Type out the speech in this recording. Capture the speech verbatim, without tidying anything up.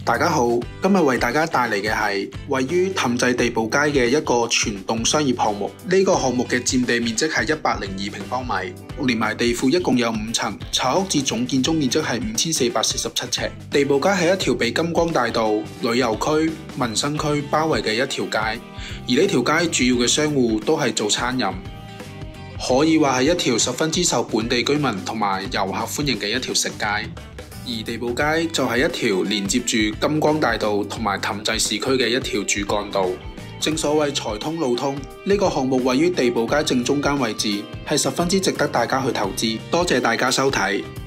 大家好，今日為大家帶嚟嘅係位於氹仔地堡街嘅一個全棟商業項目。呢、這個項目嘅佔地面積係一百零二平方米，連埋地庫一共有五層，巢屋至總建築面積係五千四百四十七尺。地堡街係一條被金光大道、旅遊區、民生區包圍嘅一條街，而呢條街主要嘅商戶都係做餐飲，可以話係一條十分之受本地居民同埋遊客歡迎嘅一條食街。而地堡街就係一條連接住金光大道同埋氹仔市區嘅一條主幹道。正所謂財通路通，呢個項目位於地堡街正中間位置，係十分之值得大家去投資。多謝大家收睇。